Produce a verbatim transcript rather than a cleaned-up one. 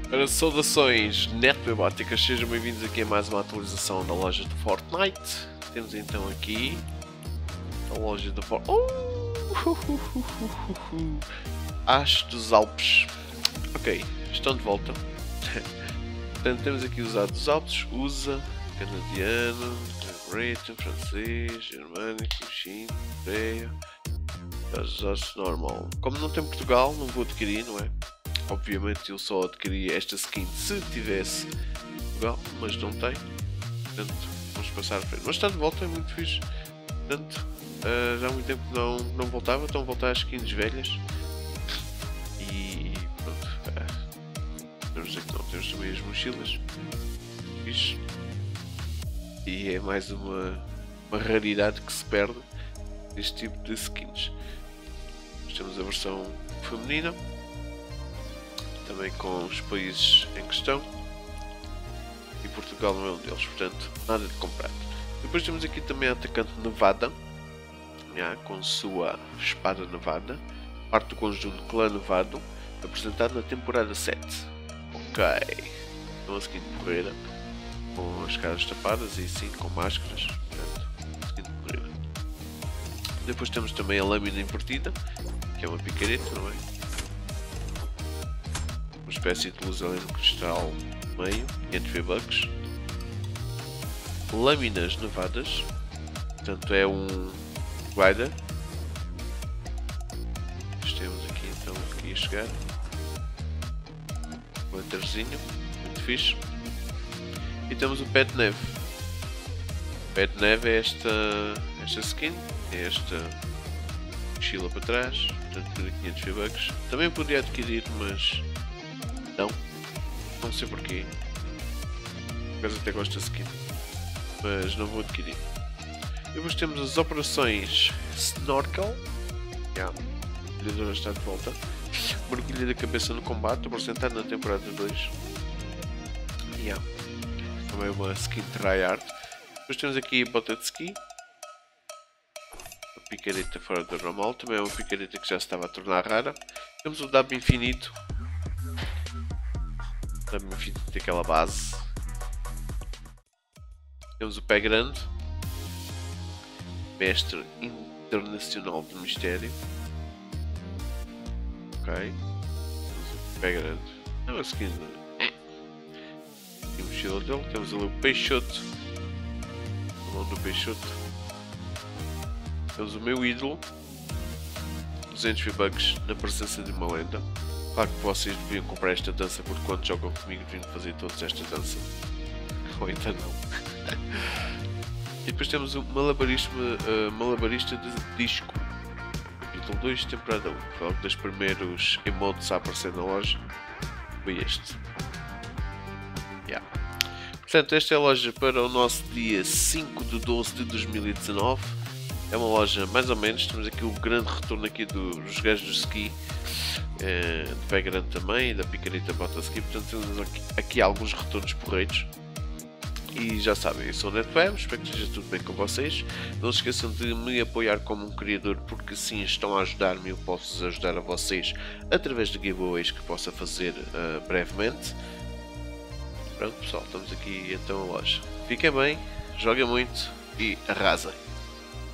Para saudações netbebóticas, sejam bem-vindos aqui a mais uma atualização da loja de Fortnite. Temos então aqui a loja de Fortnite. Oh! Ash dos Alpes. Ok, estão de volta. Portanto, temos aqui os A dos Alpes, U S A, canadiano, Britain, francês, germânico, chino, coreia, normal. Como não tem Portugal, não vou adquirir, não é? Obviamente eu só adquiri esta skin se tivesse Portugal, mas não tem. Portanto, vamos passar a frente. Mas está de volta, é muito fixe. Portanto, uh, já há muito tempo que não, não voltava, estão a voltar as skins velhas. E pronto, uh, temos dizer que não, temos também as mochilas. Fixe. E é mais uma, uma raridade que se perde deste tipo de skins. Temos a versão feminina, também com os países em questão, e Portugal não é um deles, portanto nada de comprar. Depois temos aqui também a atacante Nevada, já, com sua espada Nevada, parte do conjunto Clã Nevado, apresentado na temporada sete. Ok, então a skin de porreira, com as caras tapadas e sim com máscaras, portanto, skin de porreira. Depois temos também a lâmina invertida, que é uma picareta, não é? Uma espécie de luz ali no cristal meio, quinhentos V-Bucks. Lâminas nevadas, portanto é um glider. Temos aqui então aqui a chegar. Um letterzinho, muito fixe. E temos o pé de neve. O pé de neve é esta, esta skin, é esta mochila para trás, portanto por quinhentos V-Bucks. Também podia adquirir, mas não, não sei porquê. Por acaso até gosto da skin, mas não vou adquirir. Depois temos as operações Snorkel. Yeah. A brilhadora está de volta. Mergulha da cabeça no combate, apresentado na temporada dois. Yeah. Também uma skin tryhard. Depois temos aqui a bota de ski. A picareta fora do normal. Também é uma picareta que já se estava a tornar rara. Temos o W infinito. O W infinito tem aquela base. Temos o pé grande. Mestre internacional do mistério. Ok. Temos o pé grande. É uma skin. E o mochila dele. Temos ali o Peixoto. O nome do Peixoto. Temos o meu ídolo. duzentos V-Bucks na presença de uma lenda. Claro que vocês deviam comprar esta dança porque quando jogam comigo deviam fazer todos esta dança. Ou então não. E depois temos o malabarista, uh, malabarista de disco. Capítulo dois, temporada um. Foi um dos primeiros emotes a aparecer na loja. Foi este. Yeah. Portanto, esta é a loja para o nosso dia cinco de doze de dois mil e dezanove. É uma loja mais ou menos. Temos aqui o grande retorno aqui dos gajos do ski. Uh, de pé grande também. E da picareta bota ski. Portanto, temos aqui, aqui alguns retornos porreiros. E já sabem, eu sou o NetWeb, espero que esteja tudo bem com vocês. Não se esqueçam de me apoiar como um criador, porque sim, estão a ajudar-me e eu posso ajudar a vocês através de giveaways que possa fazer uh, brevemente. Pronto pessoal, estamos aqui então a loja. Fiquem bem, joguem muito e arrasem!